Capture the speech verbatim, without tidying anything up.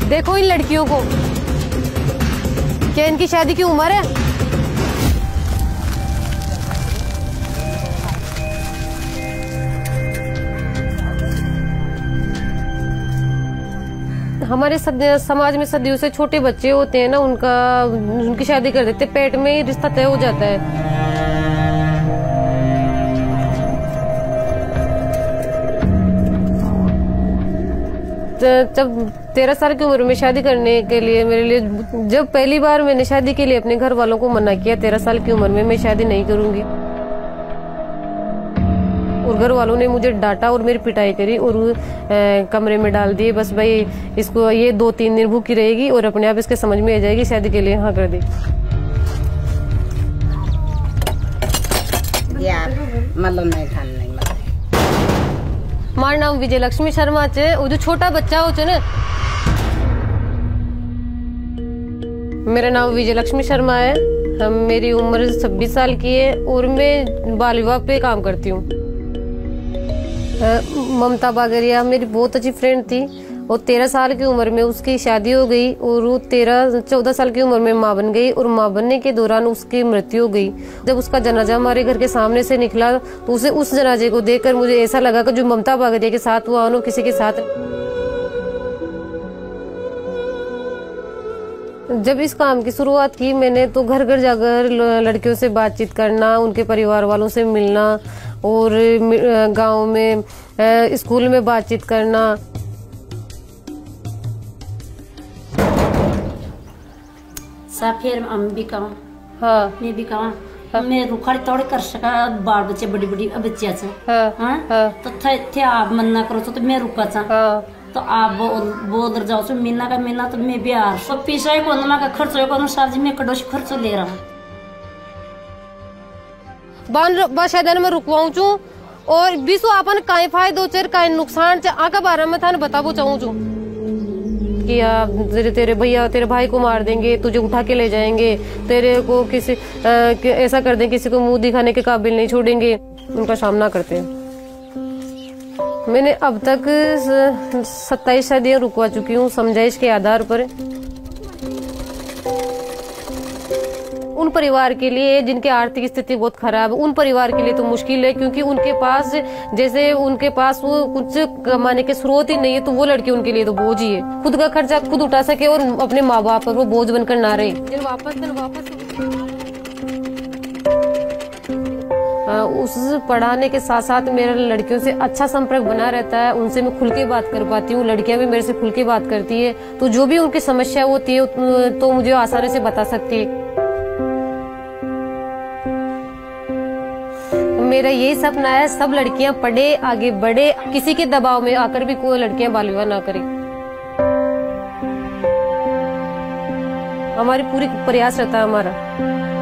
देखो इन लड़कियों को, क्या इनकी शादी की उम्र है? हमारे समाज में सदियों से छोटे बच्चे होते हैं ना, उनका उनकी शादी कर देते, पेट में ही रिश्ता तय हो जाता है। जब तेरह साल की उम्र में शादी करने के लिए मेरे लिए, जब पहली बार मैंने शादी के लिए अपने घर वालों को मना किया, तेरह साल की उम्र में मैं शादी नहीं करूंगी, और घर वालों ने मुझे डांटा और मेरी पिटाई करी और ए, कमरे में डाल दिए। बस भाई इसको ये दो तीन दिन भूखी रहेगी और अपने आप इसके समझ में आ जाएगी, शादी के लिए हाँ कर दी। यार मतलब नहीं खाना नहीं मार नाम विजय लक्ष्मी शर्मा चे, वो जो छोटा बच्चा हो चे ना, मेरा नाम विजय लक्ष्मी शर्मा है। हम मेरी उम्र छब्बीस साल की है और मैं बाल विभाग पे काम करती हूँ। ममता बागरिया मेरी बहुत अच्छी फ्रेंड थी और तेरह साल की उम्र में उसकी शादी हो गई और वो तेरह चौदह साल की उम्र में माँ बन गई और माँ बनने के दौरान उसकी मृत्यु हो गई। जब उसका जनाजा हमारे घर के सामने से निकला तो उसे उस जनाजे को देखकर मुझे ऐसा लगा कि जो ममता बागरिया के साथ हुआ उन्होंने किसी के साथ। जब इस काम की शुरुआत की मैंने तो घर घर जाकर लड़कियों से बातचीत करना, उनके परिवार वालों से मिलना और गांव में स्कूल में बातचीत करना। फिर हम भी कहूँ, हाँ मैं भी कहूँ, हाँ। मैं रुखाड़ी तोड़ कर सका बाल बच्चे बड़ी बड़ी बच्चिया से, हाँ, हाँ, तो थे, थे आप मन्ना करो तो मैं रुका था, हाँ, तो आप बोल बोल जाओ तो मीना का मीना तो मैं बिहार तो पीछे को ना का खर्च को अनुसार जी मैं कड़ोशी खर्च ले रहा हूँ। बान बाशादन में रुकवाऊं चू और बीसो आपन काहे फायदो चेर काहे नुकसान चे आका बारे में थाने बताबो चाहूं चू कि आप तेरे तेरे भैया तेरे भाई को मार देंगे, तुझे उठा के ले जाएंगे, तेरे को किसी आ, ऐसा कर देंगे, किसी को मुंह दिखाने के काबिल नहीं छोड़ेंगे। उनका सामना करते हैं। मैंने अब तक सत्ताईस शादियां रुकवा चुकी हूँ समझाइश के आधार पर। उन परिवार के लिए जिनकी आर्थिक स्थिति बहुत खराब है, उन परिवार के लिए तो मुश्किल है, क्योंकि उनके पास जैसे उनके पास वो कुछ कमाने के स्रोत ही नहीं है, तो वो लड़की उनके लिए तो बोझ ही है। खुद का खर्चा खुद उठा सके और अपने माँ बाप पर वो बोझ बनकर ना रहे। जब वापस दिन वापस उस पढ़ाने के साथ साथ मेरा लड़कियों से अच्छा संपर्क बना रहता है, उनसे मैं खुल के बात कर पाती हूँ, लड़कियां भी मेरे से खुल के बात करती है, तो जो भी उनकी समस्या होती है तो मुझे आसानी से बता सकती है। मेरा यही सपना है सब लड़कियां पढ़े, आगे बढ़े, किसी के दबाव में आकर भी कोई लड़कियां बाल विवाह ना करें। हमारी पूरी प्रयास रहता है हमारा।